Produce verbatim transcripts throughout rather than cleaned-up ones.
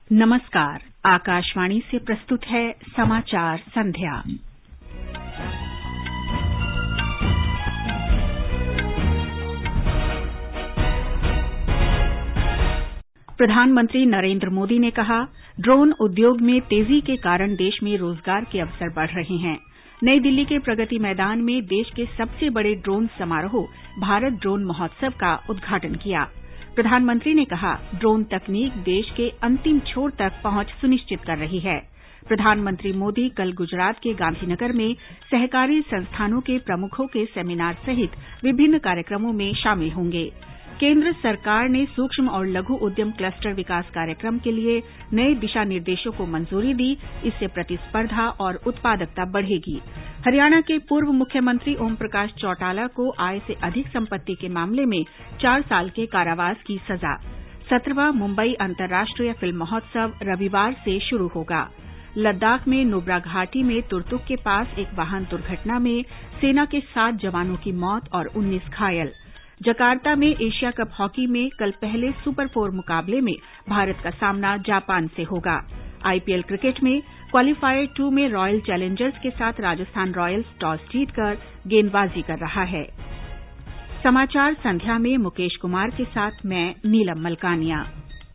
नमस्कार, आकाशवाणी से प्रस्तुत है समाचार संध्या। प्रधानमंत्री नरेंद्र मोदी ने कहा, ड्रोन उद्योग में तेजी के कारण देश में रोजगार के अवसर बढ़ रहे हैं। नई दिल्ली के प्रगति मैदान में देश के सबसे बड़े ड्रोन समारोह भारत ड्रोन महोत्सव का उद्घाटन किया। प्रधानमंत्री ने कहा, ड्रोन तकनीक देश के अंतिम छोर तक पहुंच सुनिश्चित कर रही है। प्रधानमंत्री मोदी कल गुजरात के गांधीनगर में सहकारी संस्थानों के प्रमुखों के सेमिनार सहित विभिन्न कार्यक्रमों में शामिल होंगे। केंद्र सरकार ने सूक्ष्म और लघु उद्यम क्लस्टर विकास कार्यक्रम के लिए नए दिशा निर्देशों को मंजूरी दी। इससे प्रतिस्पर्धा और उत्पादकता बढ़ेगी। हरियाणा के पूर्व मुख्यमंत्री ओम प्रकाश चौटाला को आय से अधिक संपत्ति के मामले में चार साल के कारावास की सजा। सत्रहवां मुंबई अंतर्राष्ट्रीय फिल्म महोत्सव रविवार से शुरू होगा। लद्दाख में नुब्रा घाटी में तुरतुक के पास एक वाहन दुर्घटना में सेना के सात जवानों की मौत और उन्नीस घायल। जकार्ता में एशिया कप हॉकी में कल पहले सुपर फोर मुकाबले में भारत का सामना जापान से होगा। आईपीएल क्रिकेट में क्वालीफायर टू में रॉयल चैलेंजर्स के साथ राजस्थान रॉयल्स टॉस जीतकर गेंदबाजी कर रहा है। समाचार संध्या में मुकेश कुमार के साथ मैं नीलम मलकानिया।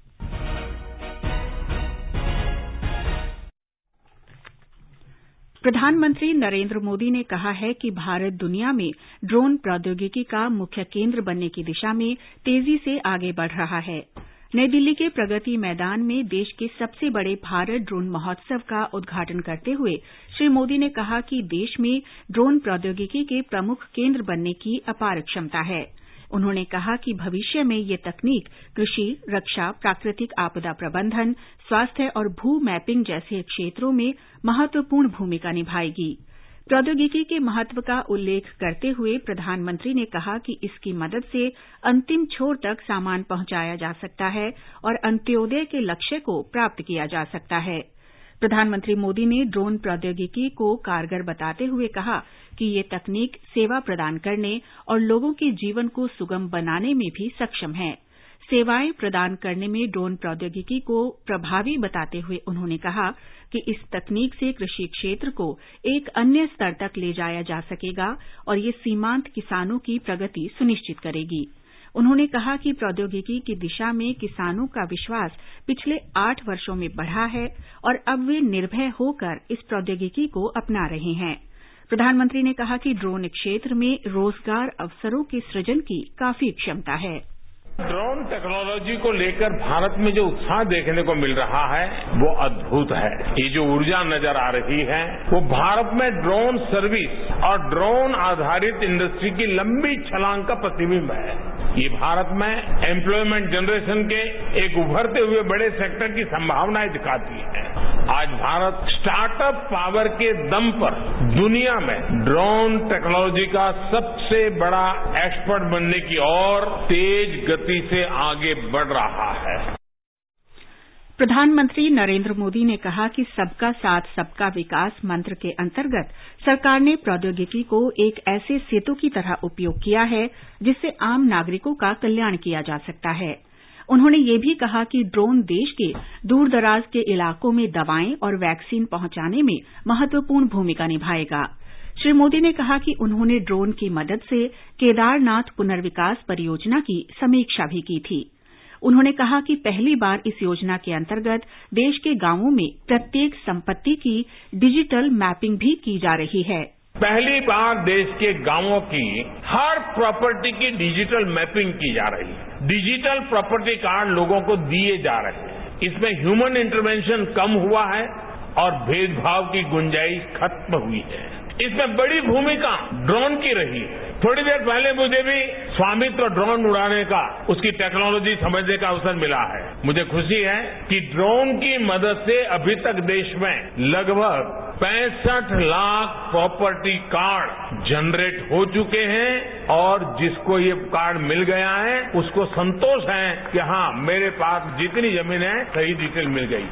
प्रधानमंत्री नरेंद्र मोदी ने कहा है कि भारत दुनिया में ड्रोन प्रौद्योगिकी का मुख्य केंद्र बनने की दिशा में तेजी से आगे बढ़ रहा है। नई दिल्ली के प्रगति मैदान में देश के सबसे बड़े भारत ड्रोन महोत्सव का उद्घाटन करते हुए श्री मोदी ने कहा कि देश में ड्रोन प्रौद्योगिकी के प्रमुख केंद्र बनने की अपार क्षमता है। उन्होंने कहा कि भविष्य में ये तकनीक कृषि, रक्षा, प्राकृतिक आपदा प्रबंधन, स्वास्थ्य और भू मैपिंग जैसे क्षेत्रों में महत्वपूर्ण भूमिका निभाएगी। प्रौद्योगिकी के महत्व का उल्लेख करते हुए प्रधानमंत्री ने कहा कि इसकी मदद से अंतिम छोर तक सामान पहुंचाया जा सकता है और अंत्योदय के लक्ष्य को प्राप्त किया जा सकता है। प्रधानमंत्री मोदी ने ड्रोन प्रौद्योगिकी को कारगर बताते हुए कहा कि ये तकनीक सेवा प्रदान करने और लोगों के जीवन को सुगम बनाने में भी सक्षम है। सेवाएं प्रदान करने में ड्रोन प्रौद्योगिकी को प्रभावी बताते हुए उन्होंने कहा कि इस तकनीक से कृषि क्षेत्र को एक अन्य स्तर तक ले जाया जा सकेगा और ये सीमांत किसानों की प्रगति सुनिश्चित करेगी। उन्होंने कहा कि प्रौद्योगिकी की दिशा में किसानों का विश्वास पिछले आठ वर्षों में बढ़ा है और अब वे निर्भय होकर इस प्रौद्योगिकी को अपना रहे हैं। प्रधानमंत्री ने कहा कि ड्रोन क्षेत्र में रोजगार अवसरों के सृजन की काफी क्षमता है। ड्रोन टेक्नोलॉजी को लेकर भारत में जो उत्साह देखने को मिल रहा है वो अद्भुत है। ये जो ऊर्जा नजर आ रही है वो भारत में ड्रोन सर्विस और ड्रोन आधारित इंडस्ट्री की लंबी छलांग का प्रतिबिंब है। ये भारत में एम्प्लॉयमेंट जनरेशन के एक उभरते हुए बड़े सेक्टर की संभावनाएं दिखाती है। आज भारत स्टार्टअप पावर के दम पर दुनिया में ड्रोन टेक्नोलॉजी का सबसे बड़ा एक्सपर्ट बनने की ओर तेज गति से आगे बढ़ रहा है। प्रधानमंत्री नरेंद्र मोदी ने कहा कि सबका साथ सबका विकास मंत्र के अंतर्गत सरकार ने प्रौद्योगिकी को एक ऐसे सेतु की तरह उपयोग किया है जिससे आम नागरिकों का कल्याण किया जा सकता है। उन्होंने ये भी कहा कि ड्रोन देश के दूरदराज के इलाकों में दवाएं और वैक्सीन पहुंचाने में महत्वपूर्ण भूमिका निभाएगा। श्री मोदी ने कहा कि उन्होंने ड्रोन की मदद से केदारनाथ पुनर्विकास परियोजना की समीक्षा भी की थी। उन्होंने कहा कि पहली बार इस योजना के अंतर्गत देश के गांवों में प्रत्येक संपत्ति की डिजिटल मैपिंग भी की जा रही है। पहली बार देश के गांवों की हर प्रॉपर्टी की डिजिटल मैपिंग की जा रही है। डिजिटल प्रॉपर्टी कार्ड लोगों को दिए जा रहे हैं। इसमें ह्यूमन इंटरवेंशन कम हुआ है और भेदभाव की गुंजाइश खत्म हुई है। इसमें बड़ी भूमिका ड्रोन की रही है। थोड़ी देर पहले मुझे भी स्वामित्व ड्रोन उड़ाने का, उसकी टेक्नोलॉजी समझने का अवसर मिला है। मुझे खुशी है कि ड्रोन की मदद से अभी तक देश में लगभग पैंसठ लाख प्रॉपर्टी कार्ड जनरेट हो चुके हैं और जिसको ये कार्ड मिल गया है उसको संतोष है कि हाँ, मेरे पास जितनी जमीन है सही डिटेल मिल गई।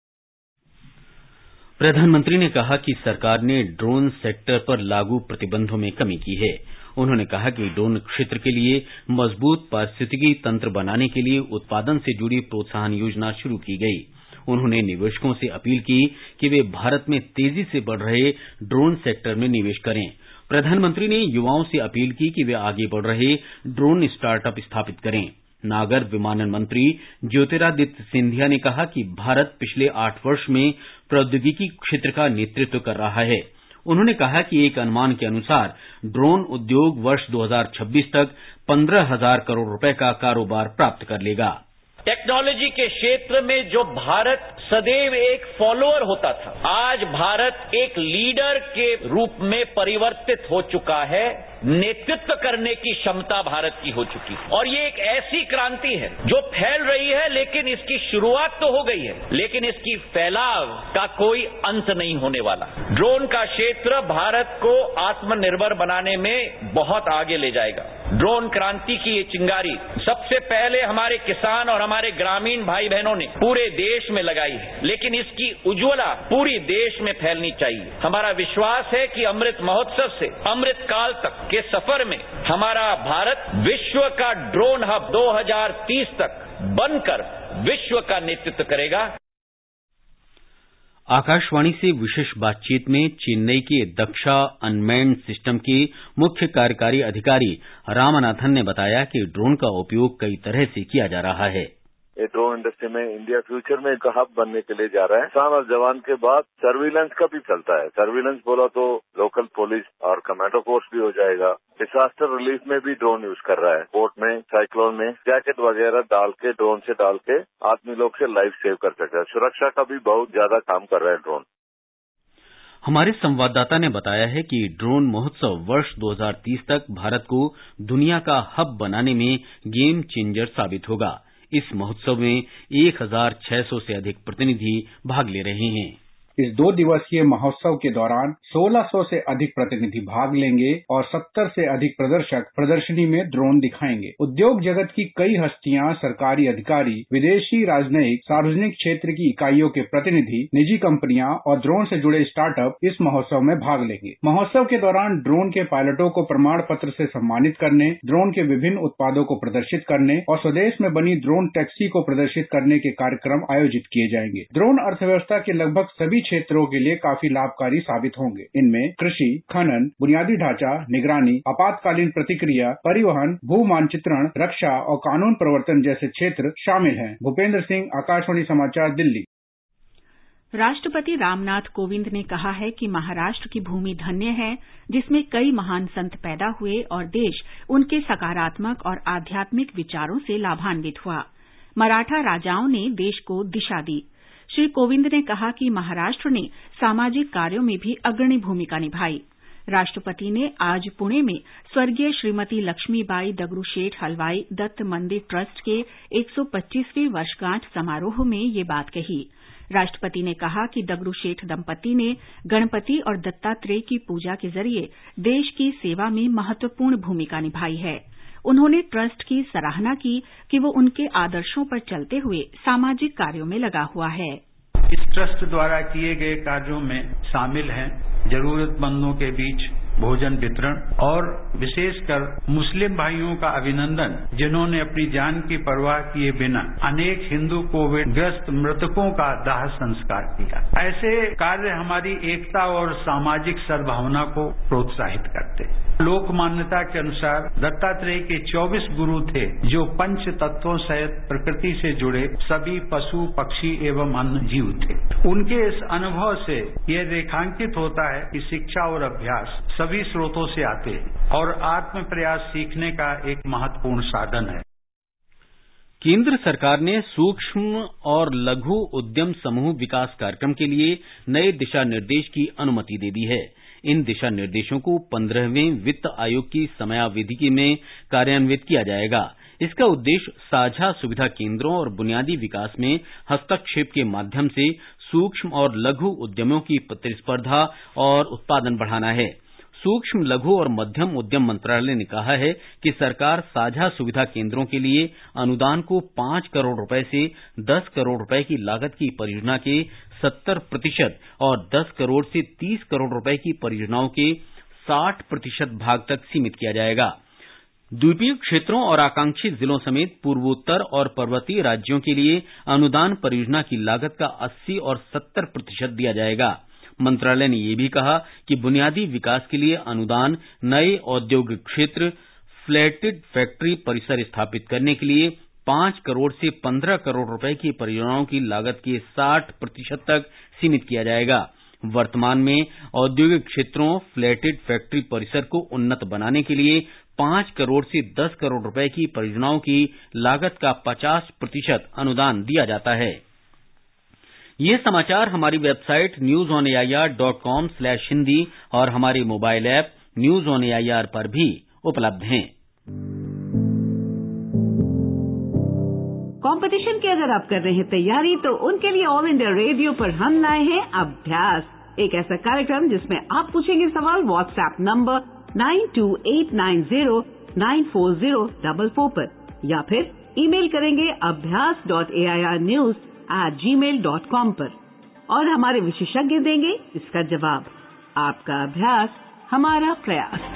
प्रधानमंत्री ने कहा कि सरकार ने ड्रोन सेक्टर पर लागू प्रतिबंधों में कमी की है। उन्होंने कहा कि ड्रोन क्षेत्र के लिए मजबूत पारिस्थितिकी तंत्र बनाने के लिए उत्पादन से जुड़ी प्रोत्साहन योजना शुरू की गई। उन्होंने निवेशकों से अपील की कि वे भारत में तेजी से बढ़ रहे ड्रोन सेक्टर में निवेश करें। प्रधानमंत्री ने युवाओं से अपील की कि वे आगे बढ़ रहे ड्रोन स्टार्टअप स्थापित करें। नागर विमानन मंत्री ज्योतिरादित्य सिंधिया ने कहा कि भारत पिछले आठ वर्ष में प्रौद्योगिकी क्षेत्र का नेतृत्व कर रहा है। उन्होंने कहा कि एक अनुमान के अनुसार ड्रोन उद्योग वर्ष दो हज़ार छब्बीस तक पंद्रह हजार करोड़ रुपए का कारोबार प्राप्त कर लेगा। टेक्नोलॉजी के क्षेत्र में जो भारत सदैव एक फॉलोअर होता था, आज भारत एक लीडर के रूप में परिवर्तित हो चुका है। नेतृत्व करने की क्षमता भारत की हो चुकी है और ये एक ऐसी क्रांति है जो फैल रही है, लेकिन इसकी शुरुआत तो हो गई है, लेकिन इसकी फैलाव का कोई अंत नहीं होने वाला। ड्रोन का क्षेत्र भारत को आत्मनिर्भर बनाने में बहुत आगे ले जाएगा। ड्रोन क्रांति की ये चिंगारी सबसे पहले हमारे किसान और हमारे ग्रामीण भाई बहनों ने पूरे देश में लगाई है, लेकिन इसकी उज्ज्वला पूरी देश में फैलनी चाहिए। हमारा विश्वास है कि अमृत महोत्सव से अमृत काल तक के सफर में हमारा भारत विश्व का ड्रोन हब दो हज़ार तीस तक बनकर विश्व का नेतृत्व करेगा। आकाशवाणी से विशेष बातचीत में चेन्नई के दक्षा अनमैन्ड सिस्टम के मुख्य कार्यकारी अधिकारी रामनाथन ने बताया कि ड्रोन का उपयोग कई तरह से किया जा रहा है। ये ड्रोन इंडस्ट्री में इंडिया फ्यूचर में एक हब बनने के लिए जा रहा है। किसान और जवान के बाद सर्विलेंस का भी चलता है। सर्विलेंस बोला तो लोकल पुलिस और कमांडो फोर्स भी हो जाएगा। डिजास्टर रिलीफ में भी ड्रोन यूज कर रहा है। पोर्ट में, साइक्लोन में जैकेट वगैरह डाल के, ड्रोन से डाल के आदमी लोग से लाइफ सेव कर सकता है। सुरक्षा का भी बहुत ज्यादा काम कर रहा है ड्रोन। हमारे संवाददाता ने बताया है कि ड्रोन महोत्सव वर्ष दो हज़ार तीस तक भारत को दुनिया का हब बनाने में गेम चेंजर साबित होगा। इस महोत्सव में एक हजार छह सौ से अधिक प्रतिनिधि भाग ले रहे हैं। इस दो दिवसीय महोत्सव के दौरान सोलह सौ से अधिक प्रतिनिधि भाग लेंगे और सत्तर से अधिक प्रदर्शक प्रदर्शनी में ड्रोन दिखाएंगे। उद्योग जगत की कई हस्तियां, सरकारी अधिकारी, विदेशी राजनयिक, सार्वजनिक क्षेत्र की इकाइयों के प्रतिनिधि, निजी कंपनियां और ड्रोन से जुड़े स्टार्टअप इस महोत्सव में भाग लेंगे। महोत्सव के दौरान ड्रोन के पायलटों को प्रमाण पत्र से सम्मानित करने, ड्रोन के विभिन्न उत्पादों को प्रदर्शित करने और स्वदेश में बनी ड्रोन टैक्सी को प्रदर्शित करने के कार्यक्रम आयोजित किए जाएंगे। ड्रोन अर्थव्यवस्था के लगभग सभी क्षेत्रों के लिए काफी लाभकारी साबित होंगे। इनमें कृषि, खनन, बुनियादी ढांचा, निगरानी, आपातकालीन प्रतिक्रिया, परिवहन, भू मानचित्रण, रक्षा और कानून प्रवर्तन जैसे क्षेत्र शामिल हैं। भूपेंद्र सिंह, आकाशवाणी समाचार, दिल्ली। राष्ट्रपति रामनाथ कोविंद ने कहा है कि महाराष्ट्र की भूमि धन्य है, जिसमें कई महान संत पैदा हुए और देश उनके सकारात्मक और आध्यात्मिक विचारों से लाभान्वित हुआ। मराठा राजाओं ने देश को दिशा दी। श्री कोविंद ने कहा कि महाराष्ट्र ने सामाजिक कार्यों में भी अग्रणी भूमिका निभाई। राष्ट्रपति ने आज पुणे में स्वर्गीय श्रीमती लक्ष्मीबाई दगड़ूशेठ हलवाई दत्त मंदिर ट्रस्ट के एक सौ पच्चीसवीं वर्षगांठ समारोह में ये बात कही। राष्ट्रपति ने कहा कि दगड़ूशेठ दंपति ने गणपति और दत्तात्रेय की पूजा के जरिए देश की सेवा में महत्वपूर्ण भूमिका निभाई है। उन्होंने ट्रस्ट की सराहना की कि वो उनके आदर्शों पर चलते हुए सामाजिक कार्यों में लगा हुआ है। इस ट्रस्ट द्वारा किए गए कार्यों में शामिल हैं जरूरतमंदों के बीच भोजन वितरण और विशेषकर मुस्लिम भाइयों का अभिनंदन, जिन्होंने अपनी जान की परवाह किए बिना अनेक हिंदू कोविड ग्रस्त मृतकों का दाह संस्कार किया। ऐसे कार्य हमारी एकता और सामाजिक सद्भावना को प्रोत्साहित करते हैं। लोक मान्यता के अनुसार दत्तात्रेय के चौबीस गुरु थे, जो पंच तत्वों सहित प्रकृति से जुड़े सभी पशु, पक्षी एवं अन्य जीव थे। उनके इस अनुभव से यह रेखांकित होता है कि शिक्षा और अभ्यास सभी स्रोतों से आते हैं और आत्म प्रयास सीखने का एक महत्वपूर्ण साधन है। केंद्र सरकार ने सूक्ष्म और लघु उद्यम समूह विकास कार्यक्रम के लिए नए दिशा निर्देश की अनुमति दे दी है। इन दिशा निर्देशों को पंद्रहवें वित्त आयोग की समयावधि में कार्यान्वित किया जाएगा। इसका उद्देश्य साझा सुविधा केंद्रों और बुनियादी विकास में हस्तक्षेप के माध्यम से सूक्ष्म और लघु उद्यमों की प्रतिस्पर्धा और उत्पादन बढ़ाना है। सूक्ष्म, लघु और मध्यम उद्यम मंत्रालय ने कहा है कि सरकार साझा सुविधा केंद्रों के लिए अनुदान को पांच करोड़ रुपए से दस करोड़ रुपए की लागत की परियोजना के सत्तर प्रतिशत और दस करोड़ से तीस करोड़ रुपए की परियोजनाओं के साठ प्रतिशत भाग तक सीमित किया जाएगा। द्वीपीय क्षेत्रों और आकांक्षी जिलों समेत पूर्वोत्तर और पर्वतीय राज्यों के लिए अनुदान परियोजना की लागत का अस्सी और सत्तर प्रतिशत दिया जाएगा। मंत्रालय ने यह भी कहा कि बुनियादी विकास के लिए अनुदान नए औद्योगिक क्षेत्र, फ्लैटेड फैक्ट्री परिसर स्थापित करने के लिए पांच करोड़ से पंद्रह करोड़ रुपए की परियोजनाओं की लागत के साठ प्रतिशत तक सीमित किया जाएगा। वर्तमान में औद्योगिक क्षेत्रों, फ्लैटेड फैक्ट्री परिसर को उन्नत बनाने के लिए पांच करोड़ से दस करोड़ रुपए की परियोजनाओं की लागत का पचास प्रतिशत अनुदान दिया जाता है। ये समाचार हमारी website news on AIR dot com slash Hindi और हमारे mobile app news on AIR पर भी उपलब्ध हैं। कंपटीशन की अगर आप कर रहे हैं तैयारी, तो उनके लिए ऑल इंडिया रेडियो पर हम लाए हैं अभ्यास, एक ऐसा कार्यक्रम जिसमें आप पूछेंगे सवाल WhatsApp number nine two eight nine zero nine four zero four four पर, या फिर ईमेल करेंगे Abhyas dot A I R news at gmail dot com पर, और हमारे विशेषज्ञ देंगे इसका जवाब। आपका अभ्यास हमारा प्रयास।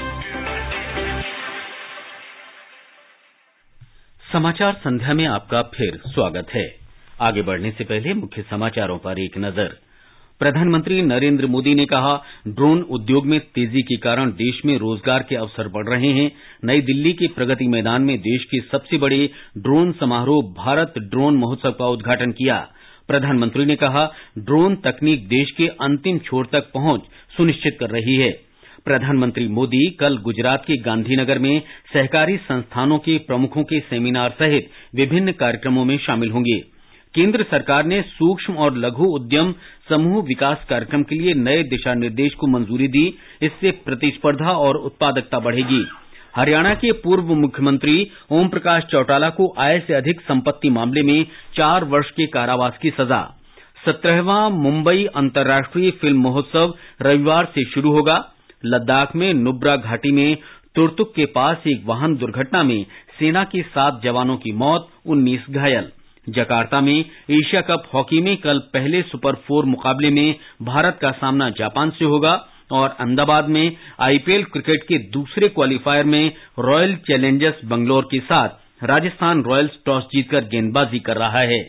समाचार संध्या में आपका फिर स्वागत है। आगे बढ़ने से पहले मुख्य समाचारों पर एक नजर। प्रधानमंत्री नरेंद्र मोदी ने कहा, ड्रोन उद्योग में तेजी के कारण देश में रोजगार के अवसर बढ़ रहे हैं। नई दिल्ली के प्रगति मैदान में देश के सबसे बड़े ड्रोन समारोह भारत ड्रोन महोत्सव का उद्घाटन किया। प्रधानमंत्री ने कहा, ड्रोन तकनीक देश के अंतिम छोर तक पहुंच सुनिश्चित कर रही है। प्रधानमंत्री मोदी कल गुजरात के गांधीनगर में सहकारी संस्थानों के प्रमुखों के सेमिनार सहित विभिन्न कार्यक्रमों में शामिल होंगे। केंद्र सरकार ने सूक्ष्म और लघु उद्यम समूह विकास कार्यक्रम के लिए नए दिशा निर्देश को मंजूरी दी। इससे प्रतिस्पर्धा और उत्पादकता बढ़ेगी। हरियाणा के पूर्व मुख्यमंत्री ओम प्रकाश चौटाला को आय से अधिक संपत्ति मामले में चार वर्ष के कारावास की सजा। सत्रहवां मुंबई अंतर्राष्ट्रीय फिल्म महोत्सव रविवार से शुरू होगा। लद्दाख में नुब्रा घाटी में तुर्तुक के पास एक वाहन दुर्घटना में सेना के सात जवानों की मौत, उन्नीस घायल। जकार्ता में एशिया कप हॉकी में कल पहले सुपर फोर मुकाबले में भारत का सामना जापान से होगा, और अहमदाबाद में आईपीएल क्रिकेट के दूसरे क्वालीफायर में रॉयल चैलेंजर्स बंगलौर के साथ राजस्थान रॉयल्स टॉस जीतकर गेंदबाजी कर रहा है।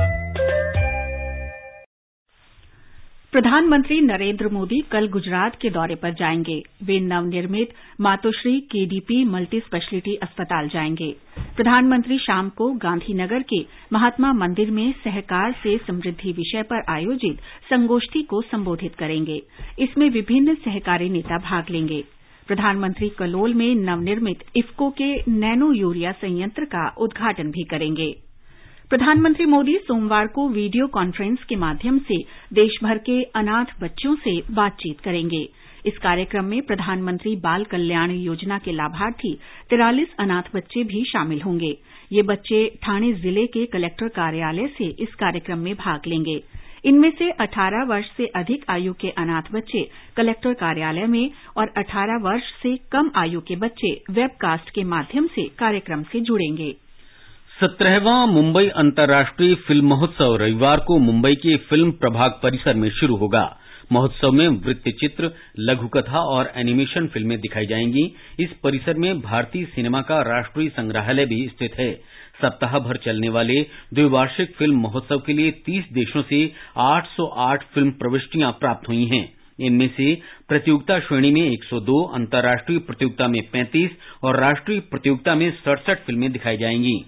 प्रधानमंत्री नरेंद्र मोदी कल गुजरात के दौरे पर जाएंगे। वे नवनिर्मित मातोश्री केडीपी मल्टी स्पेशलिटी अस्पताल जाएंगे। प्रधानमंत्री शाम को गांधीनगर के महात्मा मंदिर में सहकार से समृद्धि विषय पर आयोजित संगोष्ठी को संबोधित करेंगे। इसमें विभिन्न सहकारी नेता भाग लेंगे। प्रधानमंत्री कलोल में नवनिर्मित इफ्को के नैनो यूरिया संयंत्र का उद्घाटन भी करेंगे। प्रधानमंत्री मोदी सोमवार को वीडियो कॉन्फ्रेंस के माध्यम से देशभर के अनाथ बच्चों से बातचीत करेंगे। इस कार्यक्रम में प्रधानमंत्री बाल कल्याण योजना के लाभार्थी तिरालीस अनाथ बच्चे भी शामिल होंगे। ये बच्चे ठाणे जिले के कलेक्टर कार्यालय से इस कार्यक्रम में भाग लेंगे। इनमें से अठारह वर्ष से अधिक आयु के अनाथ बच्चे कलेक्टर कार्यालय में और अठारह वर्ष से कम आयु के बच्चे वेबकास्ट के माध्यम से कार्यक्रम से जुड़ेंगे। सत्रहवां मुंबई अंतर्राष्ट्रीय फिल्म महोत्सव रविवार को मुंबई के फिल्म प्रभाग परिसर में शुरू होगा। महोत्सव में वृत्तचित्र, लघुकथा और एनिमेशन फिल्में दिखाई जाएंगी। इस परिसर में भारतीय सिनेमा का राष्ट्रीय संग्रहालय भी स्थित है। सप्ताह भर चलने वाले द्विवार्षिक फिल्म महोत्सव के लिए तीस देशों से आठ सौ आठ फिल्म प्रविष्टियां प्राप्त हुई हैं। इनमें से प्रतियोगिता श्रेणी में एक सौ दो, अंतर्राष्ट्रीय प्रतियोगिता में पैंतीस और राष्ट्रीय प्रतियोगिता में सड़सठ फिल्में दिखाई जाएंगी।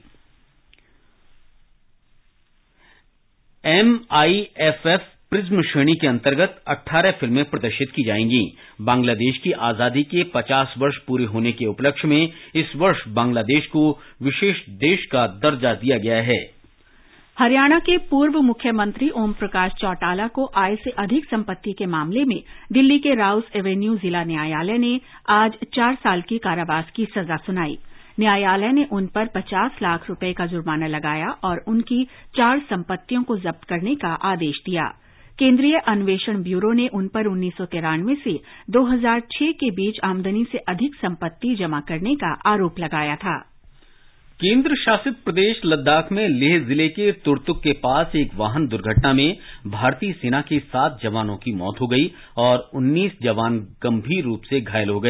M I F F prism श्रेणी के अंतर्गत अठारह फिल्में प्रदर्शित की जाएंगी। बांग्लादेश की आजादी के पचास वर्ष पूरे होने के उपलक्ष्य में इस वर्ष बांग्लादेश को विशेष देश का दर्जा दिया गया है। हरियाणा के पूर्व मुख्यमंत्री ओम प्रकाश चौटाला को आय से अधिक संपत्ति के मामले में दिल्ली के राउस एवेन्यू जिला न्यायालय ने आज चार साल की कारावास की सजा सुनाई। न्यायालय ने उन पर पचास लाख रुपए का जुर्माना लगाया और उनकी चार संपत्तियों को जब्त करने का आदेश दिया। केंद्रीय अन्वेषण ब्यूरो ने उन पर उन्नीस सौ तिरानवे से दो हज़ार छह के बीच आमदनी से अधिक संपत्ति जमा करने का आरोप लगाया था। केंद्र शासित प्रदेश लद्दाख में लेह जिले के तुर्तुक के पास एक वाहन दुर्घटना में भारतीय सेना के सात जवानों की मौत हो गई और उन्नीस जवान गंभीर रूप से घायल हो गए।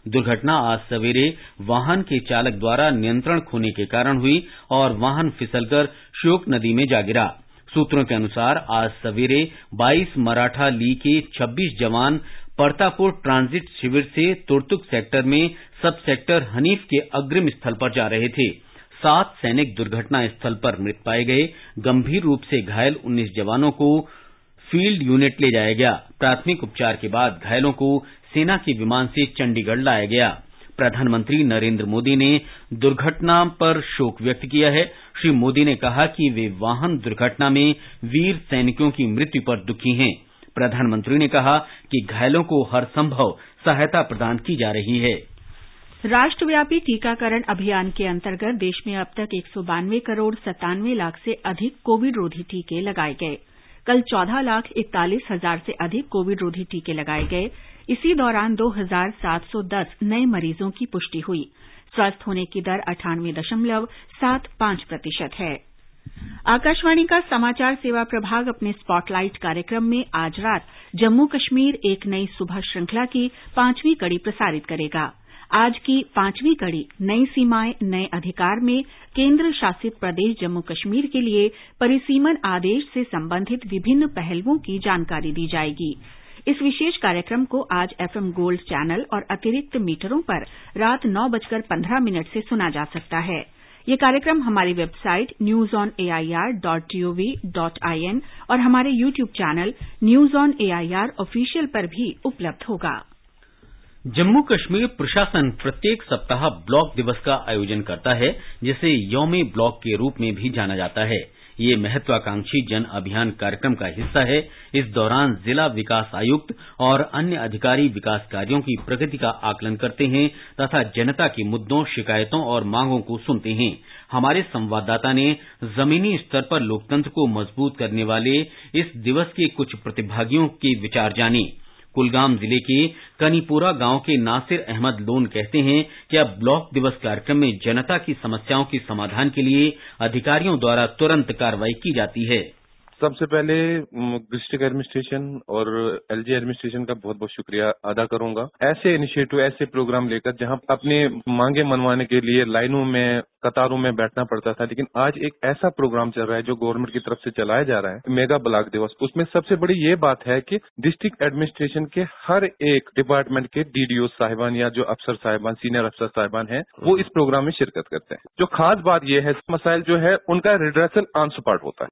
दुर्घटना आज सवेरे वाहन के चालक द्वारा नियंत्रण खोने के कारण हुई और वाहन फिसलकर श्योक नदी में जा गिरा। सूत्रों के अनुसार आज सवेरे बाईस मराठा ली के छब्बीस जवान परतापुर ट्रांजिट शिविर से तुर्तुक सेक्टर में सब सेक्टर हनीफ के अग्रिम स्थल पर जा रहे थे। सात सैनिक दुर्घटना स्थल पर मृत पाए गए। गंभीर रूप से घायल उन्नीस जवानों को फील्ड यूनिट ले जाया गया। प्राथमिक उपचार के बाद घायलों को सेना के विमान से चंडीगढ़ लाया गया। प्रधानमंत्री नरेंद्र मोदी ने दुर्घटना पर शोक व्यक्त किया है। श्री मोदी ने कहा कि वे वाहन दुर्घटना में वीर सैनिकों की मृत्यु पर दुखी हैं। प्रधानमंत्री ने कहा कि घायलों को हर संभव सहायता प्रदान की जा रही है। राष्ट्रव्यापी टीकाकरण अभियान के अंतर्गत देश में अब तक एक सौ बानवे करोड़ सत्तानवे लाख से अधिक कोविड रोधी टीके लगाए गए। कल चौदह लाख इकतालीस हजार से अधिक कोविड रोधी टीके लगाए गए। इसी दौरान दो हजार सात सौ दस नए मरीजों की पुष्टि हुई। स्वस्थ होने की दर अट्ठानवे दशमलव सात पांच प्रतिशत है। आकाशवाणी का समाचार सेवा प्रभाग अपने स्पॉटलाइट कार्यक्रम में आज रात जम्मू कश्मीर एक नई सुबह श्रृंखला की पांचवीं कड़ी प्रसारित करेगा। आज की पांचवीं कड़ी नई सीमाएं नए अधिकार में केंद्र शासित प्रदेश जम्मू कश्मीर के लिए परिसीमन आदेश से संबंधित विभिन्न पहलुओं की जानकारी दी जाएगी। इस विशेष कार्यक्रम को आज एफएम गोल्ड चैनल और अतिरिक्त मीटरों पर रात नौ बजकर पंद्रह मिनट से सुना जा सकता है। ये कार्यक्रम हमारी website news on AIR dot GOV dot IN और हमारे YouTube channel news on AIR official पर भी उपलब्ध होगा। जम्मू कश्मीर प्रशासन प्रत्येक सप्ताह ब्लॉक दिवस का आयोजन करता है, जिसे यौम ब्लॉक के रूप में भी जाना जाता है। ये महत्वाकांक्षी जन अभियान कार्यक्रम का हिस्सा है। इस दौरान जिला विकास आयुक्त और अन्य अधिकारी विकास कार्यों की प्रगति का आकलन करते हैं तथा जनता के मुद्दों, शिकायतों और मांगों को सुनते हैं। हमारे संवाददाता ने जमीनी स्तर पर लोकतंत्र को मजबूत करने वाले इस दिवस के कुछ प्रतिभागियों के विचार जाने। कुलगाम जिले के कनीपुरा गांव के नासिर अहमद लोन कहते हैं कि अब ब्लॉक दिवस कार्यक्रम में जनता की समस्याओं के समाधान के लिए अधिकारियों द्वारा तुरंत कार्रवाई की जाती है। सबसे पहले डिस्ट्रिक्ट एडमिनिस्ट्रेशन और एलजी एडमिनिस्ट्रेशन का बहुत बहुत शुक्रिया अदा करूंगा। ऐसे इनिशिएटिव, ऐसे प्रोग्राम लेकर जहां अपने मांगे मनवाने के लिए लाइनों में, कतारों में बैठना पड़ता था, लेकिन आज एक ऐसा प्रोग्राम चल रहा है जो गवर्नमेंट की तरफ से चलाया जा रहा है, मेगा ब्लॉक दिवस। उसमें सबसे बड़ी ये बात है कि डिस्ट्रिक्ट एडमिनिस्ट्रेशन के हर एक डिपार्टमेंट के डीडीओ साहिबान या जो अफसर साहिबान, सीनियर अफसर साहिबान हैं, वो इस प्रोग्राम में शिरकत करते हैं। जो खास बात यह है, मसाइल जो है उनका रिड्रेसल ऑन स्पॉट होता है।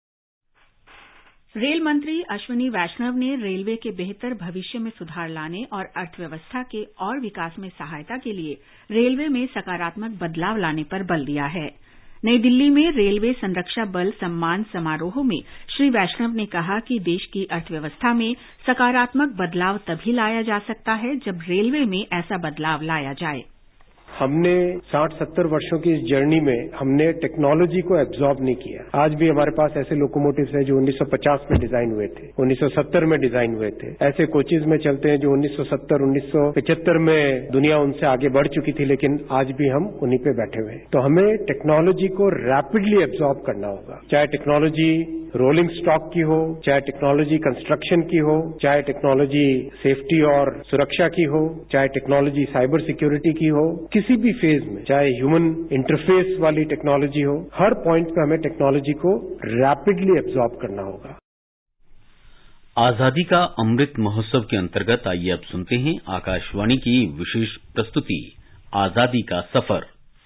रेल मंत्री अश्विनी वैष्णव ने रेलवे के बेहतर भविष्य में सुधार लाने और अर्थव्यवस्था के और विकास में सहायता के लिए रेलवे में सकारात्मक बदलाव लाने पर बल दिया है। नई दिल्ली में रेलवे संरक्षा बल सम्मान समारोह में श्री वैष्णव ने कहा कि देश की अर्थव्यवस्था में सकारात्मक बदलाव तभी लाया जा सकता है जब रेलवे में ऐसा बदलाव लाया जाए। हमने साठ सत्तर वर्षों की इस जर्नी में हमने टेक्नोलॉजी को एब्जॉर्ब नहीं किया। आज भी हमारे पास ऐसे लोकोमोटिव्स हैं जो उन्नीस सौ पचास में डिजाइन हुए थे, उन्नीस सौ सत्तर में डिजाइन हुए थे। ऐसे कोचेज में चलते हैं जो उन्नीस सौ सत्तर उन्नीस सौ पचहत्तर में दुनिया उनसे आगे बढ़ चुकी थी, लेकिन आज भी हम उन्हीं पे बैठे हुए हैं। तो हमें टेक्नोलॉजी को रैपिडली एब्जॉर्ब करना होगा, चाहे टेक्नोलॉजी रोलिंग स्टॉक की हो, चाहे टेक्नोलॉजी कंस्ट्रक्शन की हो, चाहे टेक्नोलॉजी सेफ्टी और सुरक्षा की हो, चाहे टेक्नोलॉजी साइबर सिक्योरिटी की हो, किसी भी फेज में, चाहे ह्यूमन इंटरफेस वाली टेक्नोलॉजी हो, हर पॉइंट पे हमें टेक्नोलॉजी को रैपिडली एब्जॉर्ब करना होगा। आजादी का अमृत महोत्सव के अंतर्गत आइए अब सुनते हैं आकाशवाणी की विशेष प्रस्तुति आजादी का सफर।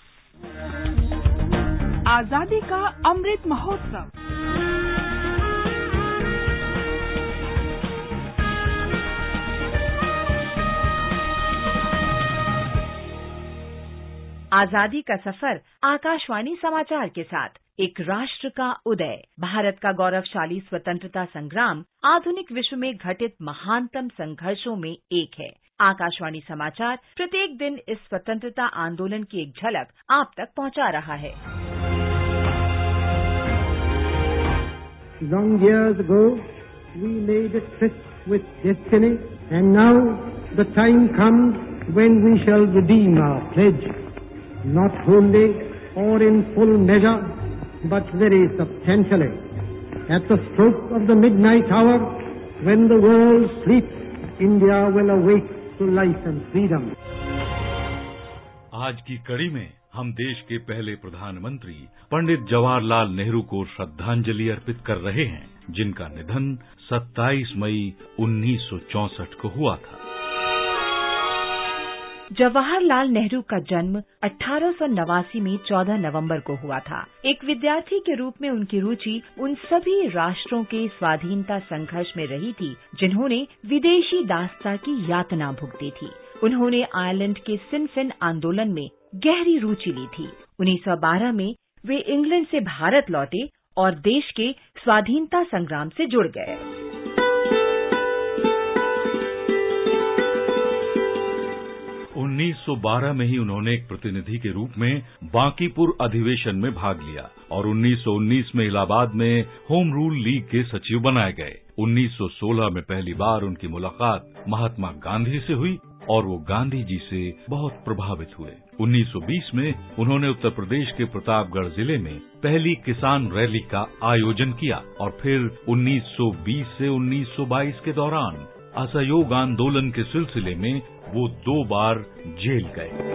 आजादी का अमृत महोत्सव। आजादी का सफर आकाशवाणी समाचार के साथ एक राष्ट्र का उदय, भारत का गौरवशाली स्वतंत्रता संग्राम आधुनिक विश्व में घटित महानतम संघर्षों में एक है। आकाशवाणी समाचार प्रत्येक दिन इस स्वतंत्रता आंदोलन की एक झलक आप तक पहुंचा रहा है। Long years ago, we made a tryst with destiny, and now the time comes when we shall redeem our pledge. Not wholly or in full measure, but very substantially. At the stroke of the midnight hour, when the world sleeps, India will awake to life and freedom. आज की कड़ी में हम देश के पहले प्रधानमंत्री पंडित जवाहरलाल नेहरू को श्रद्धांजलि अर्पित कर रहे हैं, जिनका निधन सत्ताईस मई उन्नीस सौ चौसठ को हुआ था। जवाहरलाल नेहरू का जन्म अठारह सौ नवासी में चौदह नवंबर को हुआ था। एक विद्यार्थी के रूप में उनकी रुचि उन सभी राष्ट्रों के स्वाधीनता संघर्ष में रही थी जिन्होंने विदेशी दासता की यातना भुगती थी। उन्होंने आयरलैंड के सिन फेन आंदोलन में गहरी रुचि ली थी। उन्नीस सौ बारह में वे इंग्लैंड से भारत लौटे और देश के स्वाधीनता संग्राम से जुड़ गए। उन्नीस सौ बारह में ही उन्होंने एक प्रतिनिधि के रूप में बांकीपुर अधिवेशन में भाग लिया और उन्नीस सौ उन्नीस में इलाहाबाद में होम रूल लीग के सचिव बनाए गए। उन्नीस सौ सोलह में पहली बार उनकी मुलाकात महात्मा गांधी से हुई और वो गांधी जी से बहुत प्रभावित हुए। उन्नीस सौ बीस में उन्होंने उत्तर प्रदेश के प्रतापगढ़ जिले में पहली किसान रैली का आयोजन किया और फिर उन्नीस सौ बीस से उन्नीस सौ बाईस के दौरान असहयोग आंदोलन के सिलसिले में वो दो बार जेल गए।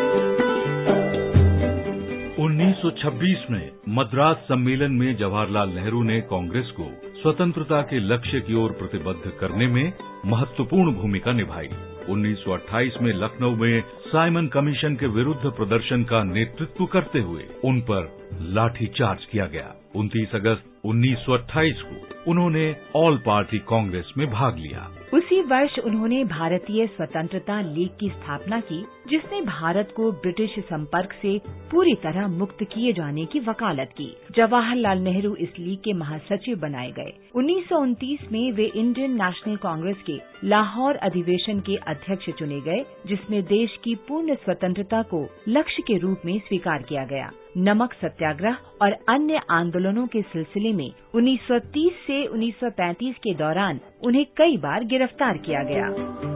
उन्नीस सौ छब्बीस में मद्रास सम्मेलन में जवाहरलाल नेहरू ने कांग्रेस को स्वतंत्रता के लक्ष्य की ओर प्रतिबद्ध करने में महत्वपूर्ण भूमिका निभाई। उन्नीस सौ अट्ठाईस में लखनऊ में साइमन कमीशन के विरुद्ध प्रदर्शन का नेतृत्व करते हुए उन पर लाठीचार्ज किया गया। उनतीस अगस्त उन्नीस सौ अट्ठाईस को उन्होंने ऑल पार्टी कांग्रेस में भाग लिया। उसी वर्ष उन्होंने भारतीय स्वतंत्रता लीग की स्थापना की, जिसने भारत को ब्रिटिश संपर्क से पूरी तरह मुक्त किए जाने की वकालत की। जवाहरलाल नेहरू इस लीग के महासचिव बनाए गए। उन्नीस सौ उनतीस में वे इंडियन नेशनल कांग्रेस के लाहौर अधिवेशन के अध्यक्ष चुने गए, जिसमें देश की पूर्ण स्वतंत्रता को लक्ष्य के रूप में स्वीकार किया गया। नमक सत्याग्रह और अन्य आंदोलनों के सिलसिले में उन्नीस सौ तीस से उन्नीस सौ पैंतीस के दौरान उन्हें कई बार गिरफ्तार किया गया।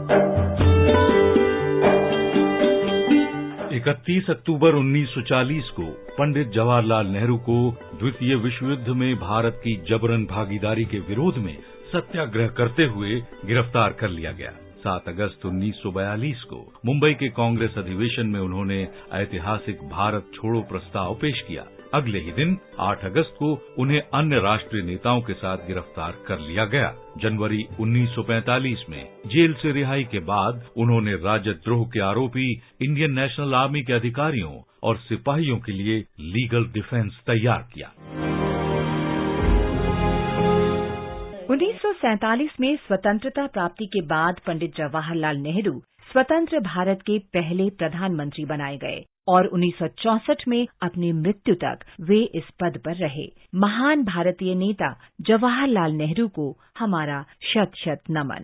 इकतीस अक्टूबर उन्नीस सौ चालीस को पंडित जवाहरलाल नेहरू को द्वितीय विश्व युद्ध में भारत की जबरन भागीदारी के विरोध में सत्याग्रह करते हुए गिरफ्तार कर लिया गया। सात अगस्त उन्नीस सौ बयालीस को मुंबई के कांग्रेस अधिवेशन में उन्होंने ऐतिहासिक भारत छोड़ो प्रस्ताव पेश किया। अगले ही दिन आठ अगस्त को उन्हें अन्य राष्ट्रीय नेताओं के साथ गिरफ्तार कर लिया गया। जनवरी उन्नीस सौ पैंतालीस में जेल से रिहाई के बाद उन्होंने राजद्रोह के आरोपी इंडियन नेशनल आर्मी के अधिकारियों और सिपाहियों के लिए लीगल डिफेंस तैयार किया। उन्नीस सौ सैंतालीस में स्वतंत्रता प्राप्ति के बाद पंडित जवाहरलाल नेहरू स्वतंत्र भारत के पहले प्रधानमंत्री बनाए गए और उन्नीस सौ चौसठ में अपनी मृत्यु तक वे इस पद पर रहे। महान भारतीय नेता जवाहरलाल नेहरू को हमारा शत शत नमन।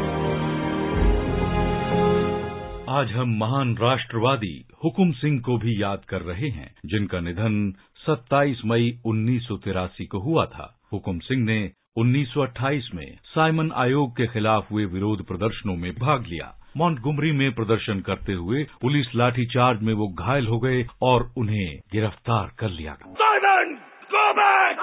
आज हम महान राष्ट्रवादी हुकुम सिंह को भी याद कर रहे हैं, जिनका निधन सत्ताईस मई उन्नीस सौ तिरासी को हुआ था। हुकुम सिंह ने उन्नीस सौ अट्ठाईस में साइमन आयोग के खिलाफ हुए विरोध प्रदर्शनों में भाग लिया। मॉन्टगोमरी में प्रदर्शन करते हुए पुलिस लाठीचार्ज में वो घायल हो गए और उन्हें गिरफ्तार कर लिया गया। Simon, go back!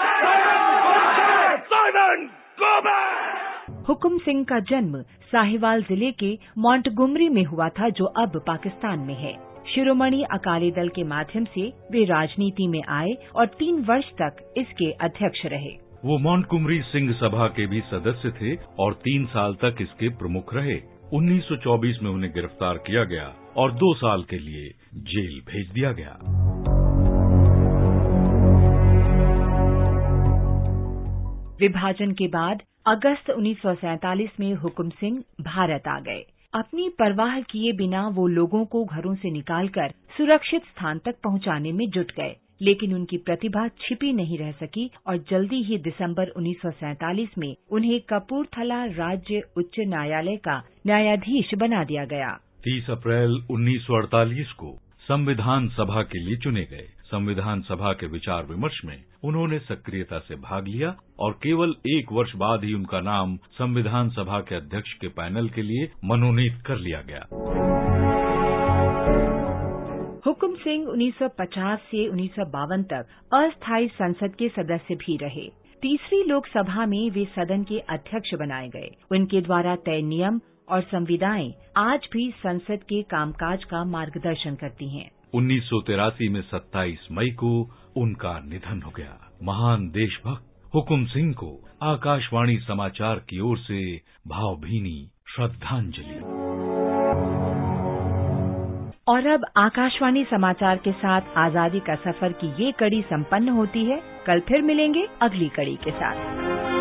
Simon, go back! Hukum Singh का जन्म साहिवाल जिले के मॉन्टगोमरी में हुआ था, जो अब पाकिस्तान में है। शिरोमणि अकाली दल के माध्यम से वे राजनीति में आए और तीन वर्ष तक इसके अध्यक्ष रहे। वो मॉन्टगोमरी सिंह सभा के भी सदस्य थे और तीन साल तक इसके प्रमुख रहे। उन्नीस सौ चौबीस में उन्हें गिरफ्तार किया गया और दो साल के लिए जेल भेज दिया गया। विभाजन के बाद अगस्त उन्नीस सौ सैंतालीस में हुकुम सिंह भारत आ गए। अपनी परवाह किए बिना वो लोगों को घरों से निकालकर सुरक्षित स्थान तक पहुंचाने में जुट गए, लेकिन उनकी प्रतिभा छिपी नहीं रह सकी और जल्दी ही दिसंबर उन्नीस सौ सैंतालीस में उन्हें कपूरथला राज्य उच्च न्यायालय का न्यायाधीश बना दिया गया। तीस अप्रैल उन्नीस सौ अड़तालीस को संविधान सभा के लिए चुने गए। संविधान सभा के विचार विमर्श में उन्होंने सक्रियता से भाग लिया और केवल एक वर्ष बाद ही उनका नाम संविधान सभा के अध्यक्ष के पैनल के लिए मनोनीत कर लिया गया। हुकुम सिंह उन्नीस सौ पचास से उन्नीस सौ बावन तक अस्थायी संसद के सदस्य भी रहे। तीसरी लोकसभा में वे सदन के अध्यक्ष बनाए गए। उनके द्वारा तय नियम और संविधाएं आज भी संसद के कामकाज का मार्गदर्शन करती हैं। उन्नीस सौ तिरासी में सत्ताईस मई को उनका निधन हो गया। महान देशभक्त हुकुम सिंह को आकाशवाणी समाचार की ओर से भावभीनी श्रद्धांजलि। और अब आकाशवाणी समाचार के साथ आजादी का सफर की ये कड़ी संपन्न होती है। कल फिर मिलेंगे अगली कड़ी के साथ।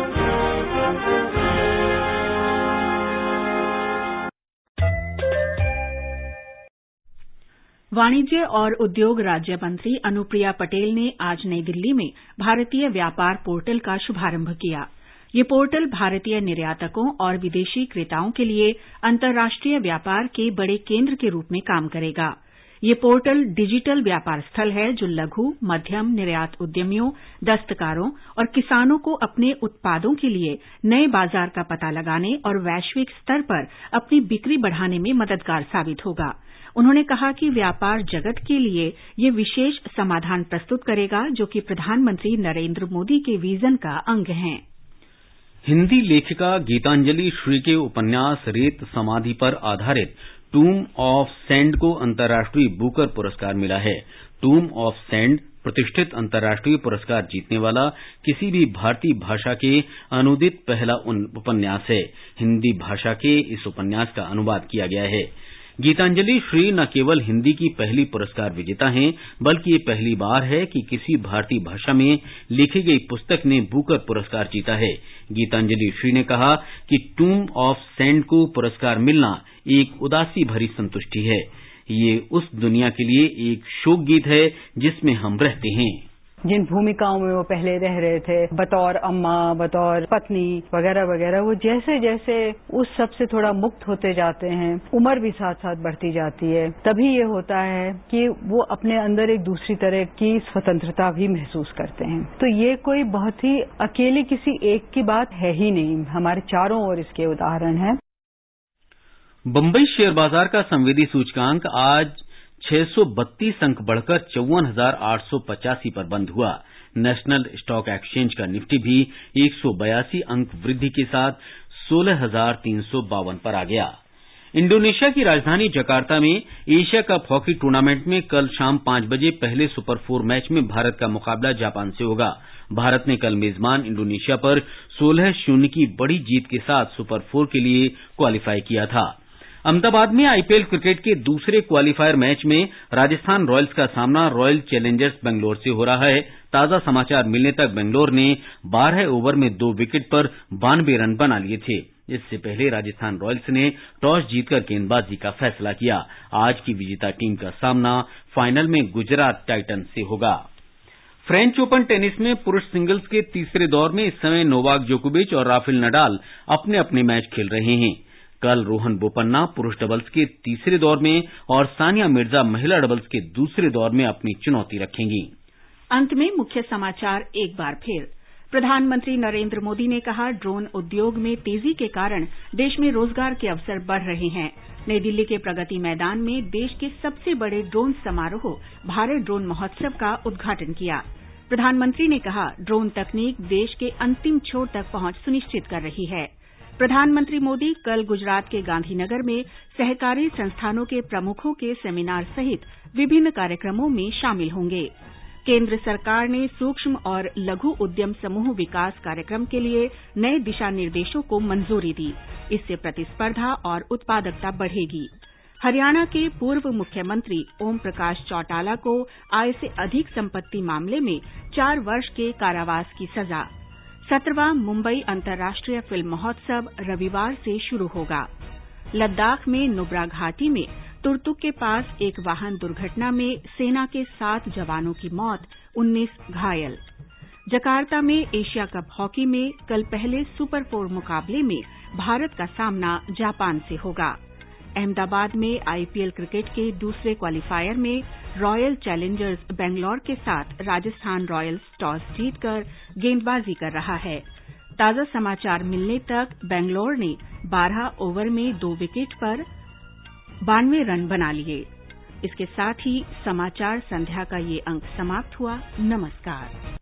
वाणिज्य और उद्योग राज्य मंत्री अनुप्रिया पटेल ने आज नई दिल्ली में भारतीय व्यापार पोर्टल का शुभारंभ किया। ये पोर्टल भारतीय निर्यातकों और विदेशी क्रेताओं के लिए अंतर्राष्ट्रीय व्यापार के बड़े केंद्र के रूप में काम करेगा। ये पोर्टल डिजिटल व्यापार स्थल है जो लघु, मध्यम निर्यात उद्यमियों, दस्तकारों और किसानों को अपने उत्पादों के लिए नए बाजार का पता लगाने और वैश्विक स्तर पर अपनी बिक्री बढ़ाने में मददगार साबित होगा। उन्होंने कहा कि व्यापार जगत के लिए ये विशेष समाधान प्रस्तुत करेगा जो कि प्रधानमंत्री नरेंद्र मोदी के विजन का अंग हैं। हिंदी लेखिका गीतांजलि श्री के उपन्यास रेत समाधि पर आधारित टूम ऑफ सैंड को अंतर्राष्ट्रीय बुकर पुरस्कार मिला है। टूम ऑफ सैंड प्रतिष्ठित अंतर्राष्ट्रीय पुरस्कार जीतने वाला किसी भी भारतीय भाषा के अनुदित पहला उपन्यास है। हिंदी भाषा के इस उपन्यास का अनुवाद किया गया है। गीतांजलि श्री न केवल हिंदी की पहली पुरस्कार विजेता हैं, बल्कि ये पहली बार है कि किसी भारतीय भाषा में लिखी गई पुस्तक ने बुकर पुरस्कार जीता है। गीतांजलि श्री ने कहा कि टूम ऑफ सैंड को पुरस्कार मिलना एक उदासी भरी संतुष्टि है। ये उस दुनिया के लिए एक शोक गीत है जिसमें हम रहते हैं। जिन भूमिकाओं में वो पहले रह रहे थे, बतौर अम्मा, बतौर पत्नी वगैरह वगैरह, वो जैसे जैसे उस सब से थोड़ा मुक्त होते जाते हैं, उम्र भी साथ साथ बढ़ती जाती है, तभी ये होता है कि वो अपने अंदर एक दूसरी तरह की स्वतंत्रता भी महसूस करते हैं। तो ये कोई बहुत ही अकेले किसी एक की बात है ही नहीं, हमारे चारों ओर इसके उदाहरण हैं। बंबई शेयर बाजार का संवेदी सूचकांक आज छह सौ बत्तीस अंक बढ़कर चौवन हजार आठ सौ पचासी पर बंद हुआ। नेशनल स्टॉक एक्सचेंज का निफ्टी भी एक सौ बयासी अंक वृद्धि के साथ सोलह हजार तीन सौ बावन पर आ गया। इंडोनेशिया की राजधानी जकार्ता में एशिया कप हॉकी टूर्नामेंट में कल शाम पांच बजे पहले सुपर फोर मैच में भारत का मुकाबला जापान से होगा। भारत ने कल मेजबान इंडोनेशिया पर सोलह शून्य की बड़ी जीत के साथ सुपर फोर के लिए क्वालीफाई किया था। अहमदाबाद में आईपीएल क्रिकेट के दूसरे क्वालीफायर मैच में राजस्थान रॉयल्स का सामना रॉयल चैलेंजर्स बेंगलोर से हो रहा है। ताजा समाचार मिलने तक बेंगलोर ने बारह ओवर में दो विकेट पर बानवे रन बना लिए थे। इससे पहले राजस्थान रॉयल्स ने टॉस जीतकर गेंदबाजी का फैसला किया। आज की विजेता टीम का सामना फाइनल में गुजरात टाइटंस से होगा। फ्रेंच ओपन टेनिस में पुरुष सिंगल्स के तीसरे दौर में इस समय नोवाक जोकोविच और राफेल नडाल अपने अपने मैच खेल रहे हैं। कल रोहन बोपन्ना पुरुष डबल्स के तीसरे दौर में और सानिया मिर्जा महिला डबल्स के दूसरे दौर में अपनी चुनौती रखेंगी। अंत में मुख्य समाचार एक बार फिर। प्रधानमंत्री नरेंद्र मोदी ने कहा, ड्रोन उद्योग में तेजी के कारण देश में रोजगार के अवसर बढ़ रहे हैं। नई दिल्ली के प्रगति मैदान में देश के सबसे बड़े ड्रोन समारोह भारत ड्रोन महोत्सव का उद्घाटन किया। प्रधानमंत्री ने कहा, ड्रोन तकनीक देश के अंतिम छोर तक पहुंच सुनिश्चित कर रही है। प्रधानमंत्री मोदी कल गुजरात के गांधीनगर में सहकारी संस्थानों के प्रमुखों के सेमिनार सहित विभिन्न कार्यक्रमों में शामिल होंगे। केंद्र सरकार ने सूक्ष्म और लघु उद्यम समूह विकास कार्यक्रम के लिए नए दिशा निर्देशों को मंजूरी दी। इससे प्रतिस्पर्धा और उत्पादकता बढ़ेगी। हरियाणा के पूर्व मुख्यमंत्री ओम प्रकाश चौटाला को आय से अधिक संपत्ति मामले में चार वर्ष के कारावास की सजा। सत्रहवां मुंबई अंतर्राष्ट्रीय फिल्म महोत्सव रविवार से शुरू होगा। लद्दाख में नुब्रा घाटी में तुरतुक के पास एक वाहन दुर्घटना में सेना के सात जवानों की मौत, उन्नीस घायल। जकार्ता में एशिया कप हॉकी में कल पहले सुपर फोर मुकाबले में भारत का सामना जापान से होगा। अहमदाबाद में आईपीएल क्रिकेट के दूसरे क्वालीफायर में रॉयल चैलेंजर्स बेंगलोर के साथ राजस्थान रॉयल्स टॉस जीतकर गेंदबाजी कर रहा है। ताजा समाचार मिलने तक बेंगलोर ने बारह ओवर में दो विकेट पर बानवे रन बना लिए। इसके साथ ही समाचार संध्या का ये अंक समाप्त हुआ। नमस्कार।